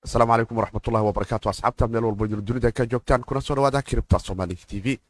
asalaamu calaykum waraxmatullahi wabarakaatu asxaabta meel walba idin dunida ka joogtaan kuna soo dhawaada kiribta somali t v.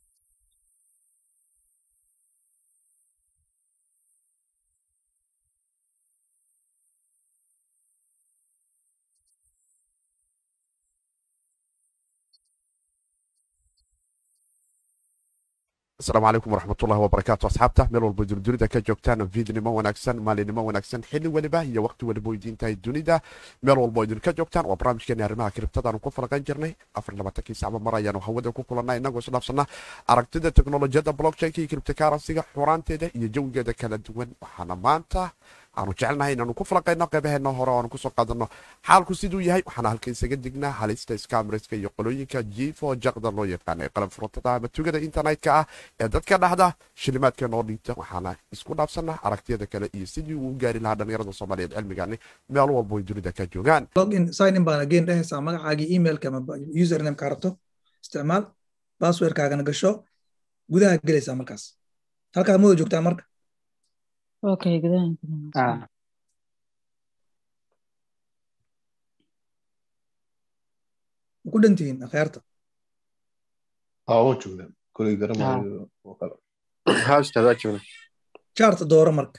asalaamu calaykum waraxmatullahi wabarakaatu asxaabta meel walba idin dunida ka joogtaan fiidnimo wanaagsan maalinimo wanaagsan xilli weliba iyo waqti weliba weydiintahay dunida meel walba idin ka joogtaan waa barnaamijkeeni arrimaha kiribtadaanu ku falaqan jirnay afarlabaatanki sacba mar ayaanu hawada ku kulannay inagoo isdhaafsana aragtida teknolojiyadda blockchainka iyo kiribtakaransiga xuraanteeda iyo jawigeeda kala duwan waxaana maanta aanu jecelnahay inaanu ku falaqayno qeybaheena hore o aanu kusoo qaadano xaalku siduu yahay waxaana halka isaga dignaa halista skamreska iyo qolooyinka jifo jaqda loo yaqaana ee qalab furatada ama tugada internetka ah ee dadka dhexda shilimaadka noo dhiibta waxaana isku dhaafsana aragtiyada kale iyo sidii uu gaari lahaa dhalinyarada soomaaliyeed cilmigani meel walba ay dunida ka joogaan login sign in baan again dhehaysaa magacaagii emailka ama username ka rabto isticmaal passwordkaagana gasho gudaha gelaysaa markaas halkaad mooda joogtaa marka Okay, gudahan. ma ku dhantihiin akhyaarta waa joogna koley garamayo oo kale waa joogna jaarta dooro marka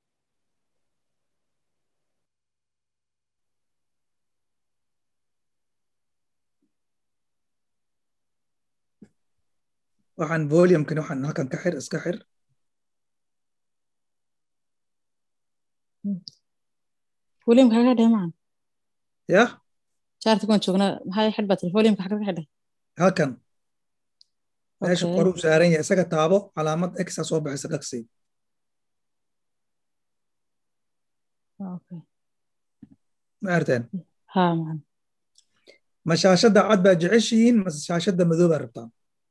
waxaan volumekani waxaan halkan ka xir iska xir Volume kaga dhigay macaan. ya Jaarta kun joogna maxay xidbat volume kaga dhigay. halkan meesha Okay. qoru saaran yahay isaga taabo calaamad x soo baxaysa dhaqsi Okay. ma arteen Ha macaan. ma shaashada cad baa jeceshihiin ma shaashada madow baa rabtaan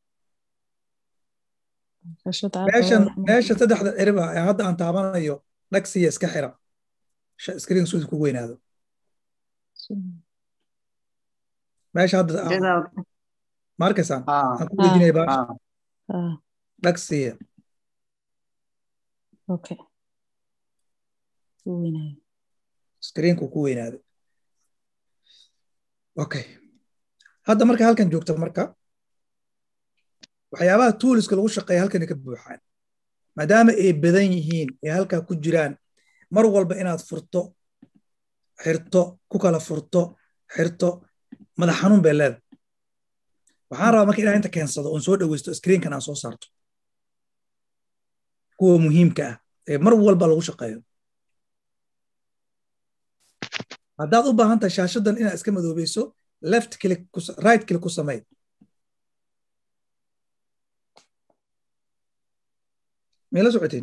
Shashada meesha saddexda eriba ee hadda aan taabanayo dhaqsiya iska xira screen suud ku weynaado meesha hadda ma arkaysaan aan ku wejinaya baa dhaqsiya Okay. Weynaay. screenku ku weynaado okay hadda marka halkan joogto marka waxyaabaha toolska lagu shaqeeya halkan ka buuxaan maadaama ay badan yihiin ee halkaa ku jiraan mar walba inaad furto xirto ku kala furto xirto madax xanuun bay leedahay waxaan rabaa marka inaan inta keensado oon soo dhaweysto screenkan aan soo saarto kuwa muhiimka ah ee mar walba lagu shaqeeyo haddaad u baahan tahay shaashadan inaad iska madoobeyso left click right click ku samey meela socotiin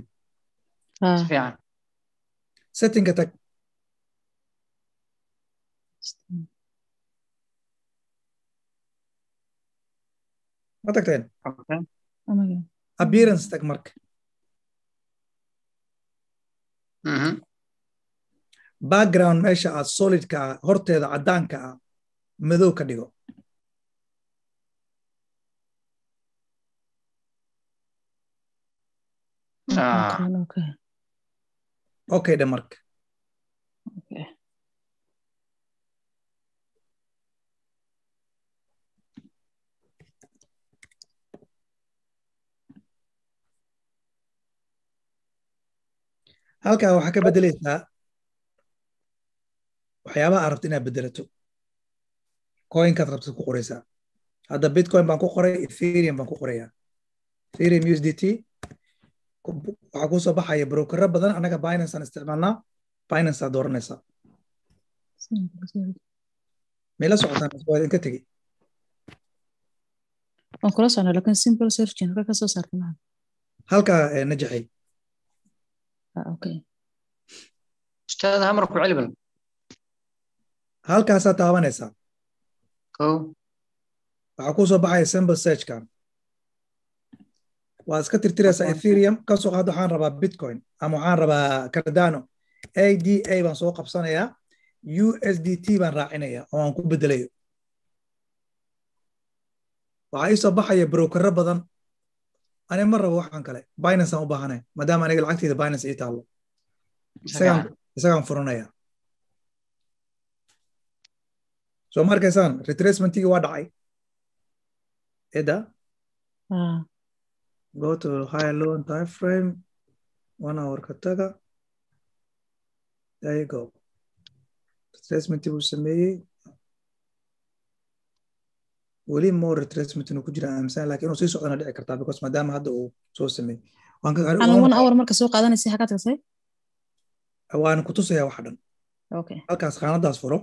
settingka tag ma tagteen appearance tag marka background meesha aad solidka ah horteeda caddaanka ah madow ka dhigo Okay. okay dhe marka Okay. halkaa waxaa ka bedelaysaa waxyaabaha aad rabta inaad bedelato coinkaad rabta ku qoraysaa hadda bitcoin baan ku qoray ethereum baan ku qorayaa ethereum USDT waxaa kuu soo baxaya brokero badan annaga binance aan isticmaalnaa binance aad dooranaysaa meela socotaan waa idinka tegi Waan kula socnaa laakiin simple searching ka soo saartay macaan. halkaa najaxay Okay. ustaad hamar ku celiban halkaasaa taabanaysaa kow waxaa kuu soo baxaya simple searchkan waad iska tirtiraysaa ethereum kasoo qaad waxaan rabaa bitcoin ama waxaan rabaa cardano ADA baan soo qabsanayaa USDT baan raacinaya oo aan ku bedelayo waxaa ii soo baxaya brokero badan ani ma rabo waxaan kale binance aan u baahanay maadaama aniga lacagteyda binance ii taallo isagaan furanaya soo ma arkaysaan retracementigii waa dhacay ida go to high low and time frame 1 hour ka taga there you go retracementii buu sameeyey weli more retracement inuu ku jira aaminsan laakiin inuu sii socdana dhici kartaa because maadaama hadda uu soo sameeyey ana 1 hour marka soo qaadanaysa xagaa tagsay waan ku tusayaa waxa dhan okay halkaas qaanadaas furo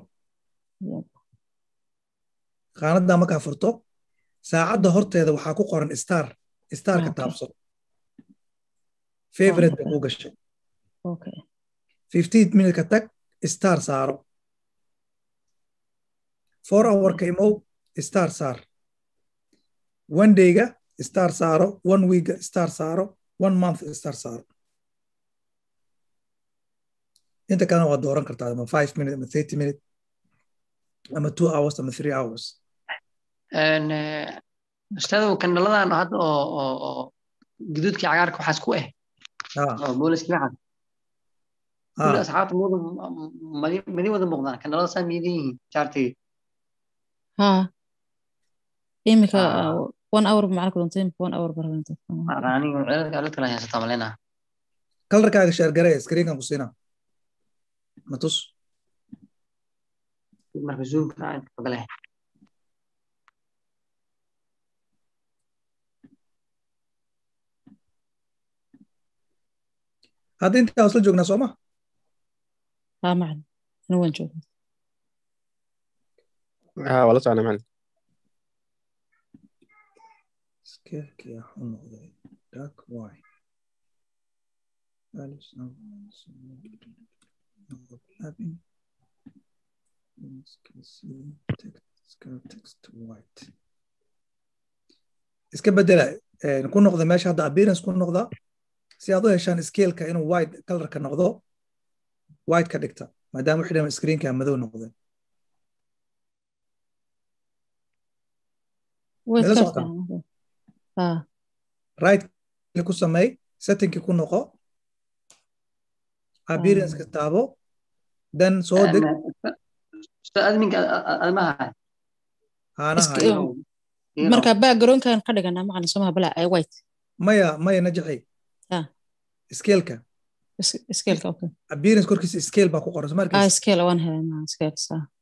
qaanada markaa furto saacadda horteeda waxaa ku qoran star ka taabso favorite buu gashay okay 15 minute ka tag star saaro 4 hour ka imow star saar 1 day-ga star saaro 1 week star saaro 1 month star saaro inta kalena waa dooran kartaa ama 5 minute ama 30 minute ama 2 hours ama 3 hours ustaadu kandaladan hadda oo guduudkii cagaarka waxaas ku oo booliska waxa كل أصحاب موضوع مدي وذا مقدار كان الله سامي دي شارتي ها إيمك 1 hour معك دونتين 1 hour برهنت راني قالت لا يا ستام لنا كل ركعة شهر جري سكرين كم قصينا متوس مركزون كان قبله هذا أنت أصل جوجنا سوما معنا أنا وين شوف والله أنا معنا سكيل كي حنو داك واي أليس text white iska bedela ku noqda meesha hadda appearance ku noqda si aad u heshaan scale-ka inuu white color-ka noqdo white ka dhigta maadaama wixii dhan screen-ka madow noqday right ku sameey setting-ki ku noqo appearance-ka taabo then soo deg adminka almaha marka background-kan ka dhigana macna somaha bala white maya najaxay scale-ka okay appearance korkiisa scale baa ku qoran markaa scale waan helaa scale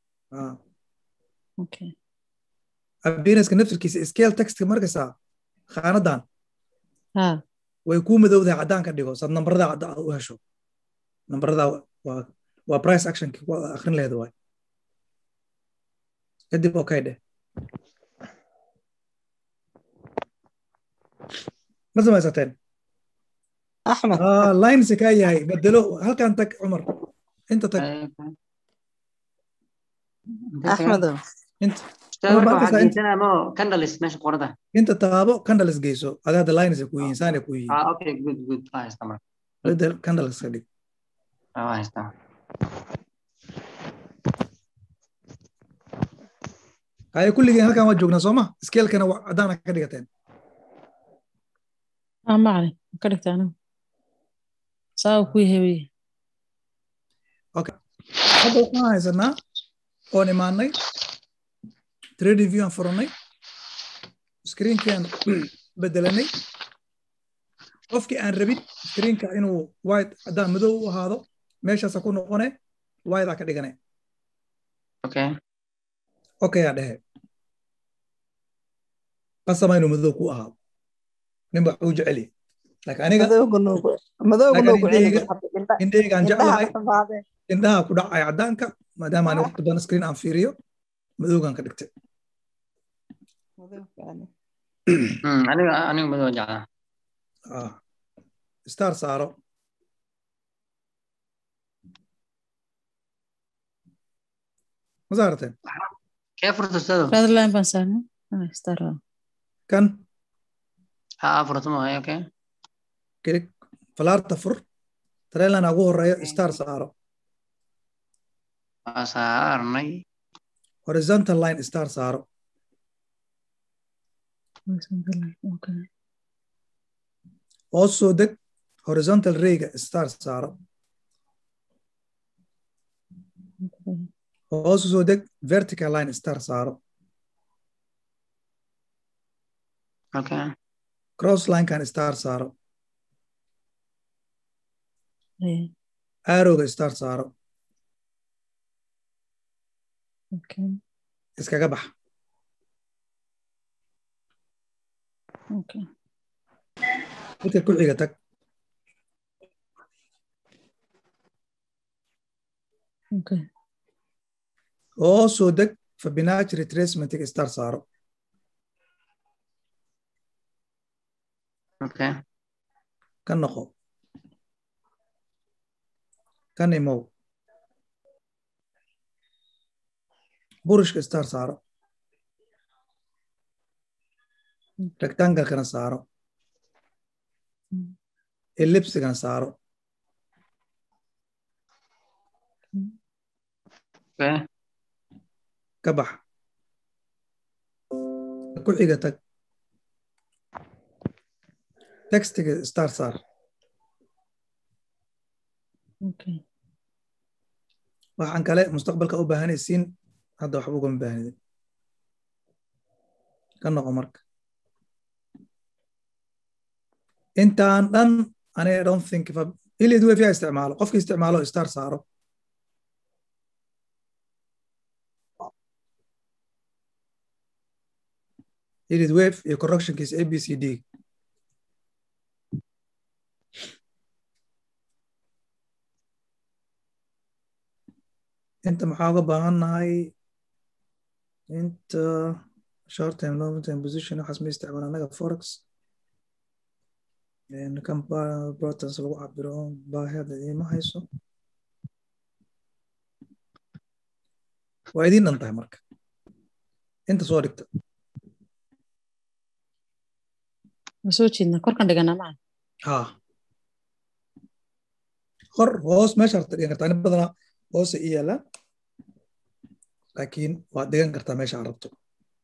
okay appearance-ka naftirkiisa scale text-ka markaysaa khaanadan way ku madowdahay cadaan ka dhigo sad nambarada cadaan u hesho nambarada waa price action-ki ku akhrin lahayd waay kadib okay dheh ma samaysateen أحمد لاين سكاية هاي بدلو هل كان تك عمر أنت تك أحمد أنت كندلس ماشي قرده أنت تابو كندلس جيسو هذا لاين سكوي إنسان يكوي اوكي جود نايس تمام بدل كندلس خليك نايس تمام هاي كل جين هل كان وجهنا صوما سكيل كان عدانا كدقتين ما علي كدقت أنا ساو كوي هوي اوكي هذا waxaan haysanaa oo imaanay 3D view aan furanay screen-kan bedelanay qofkii aan rabin screen-ka inuu white cadaan madow u ahaado meeshaas ku noqone white ka dhiganay okay yaa dhahe qasama inuu madow ku ahaado nin baa uu jecel laakiin aniga indheygaan jeclahay indhaha ku dhacay cadaanka maadaama aan waqti badan screen aan fiiriyo madowgan ka dhigtay aniga madow jeclaa star saaro ma saarateen kee furta ustaado radline baan saarnay star kan furta ma hay okay كليك فلارتا فر ترى أنا أقول رأي ستار سعره سعرني horizontal line ستار سعره okay also دك horizontal ray ستار سعره hoos soo deg vertical line star saaro okay cross line kan star saaro arrowga star saaro okay iskaga bax okay midka ku xiga tag okay hoos soo deg Fibonacci retracement star saaro okay kan noqo kan imow burushka star saaro rectangle kana saaro ellipse kana saaro okay ka bax ku xiga tag textiga star saar okay waxaan kale mustaqbalka u baahanaysiin hadda waxba ugama baahnidin ka noqo marka intaan dhan I don't think ilid wave yaa isticmaalo qofkii isticmaalo star saaro ilid wave iyo correctionkiisa ABCD inta maxaa uga baahannahay inta short time long time position waxaas ma isticmaala anaga forex kan importance lagu cabiro baahida iima hayso waa idiin dhan tahay marka inta soo dhigta ma soo jeedna korkan dhiganaa maca ha hor hoos meesha harta dhigan kartaa nin badanaa hoose i yaala laakiin waad dhigan kartaa meesha aad rabto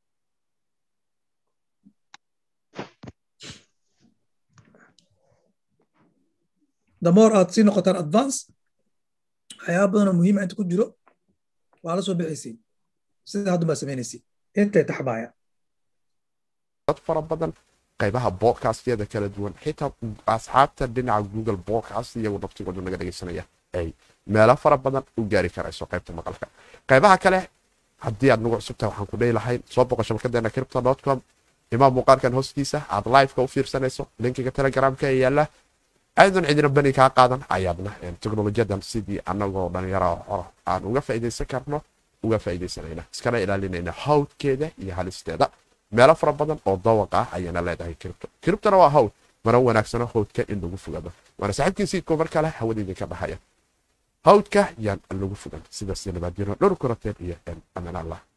the more aad sii noqotaan advance waxyaaba badanoo muhiima inta ku jiro waa la soo bixaysiin sida haddun baa samaynaysiin intay taxbaaya dad fara badan qaybaha podcastyada kala duwan xitaa asxaabta dhinaca google podcast iyagu naftigoodu naga dhegaysanaya ay meelo fara badan u gaari karayso qaybta maqalka qaybaha kale haddii aad nagu cusubtahay waxaan ku dhehi lahayn soo boqo shabakadeena crypto.com imaa muuqaalkan hoostiisa aad liveka u fiirsanayso linkiga telegramka ee yaala aydan cidina bani kaa qaadan ayaadna teknolojiyadan sidii annagoo dhalinyaro aan uga faa'iidaysan karno uga faa'iidaysanayna iskana ilaalinayna hawdkeeda iyo halisteeda meelo fara badan oo dawaq ah ayayna leedahay kiribtona waa hawd mana wanaagsano hawdka in lagu fogado waana saaxiibkii siidkoo mar kale hawada idinka dhahaya hawdka yaan lagu fogan sidaas nabaadjiro dhowr kurateen iyo amaan allah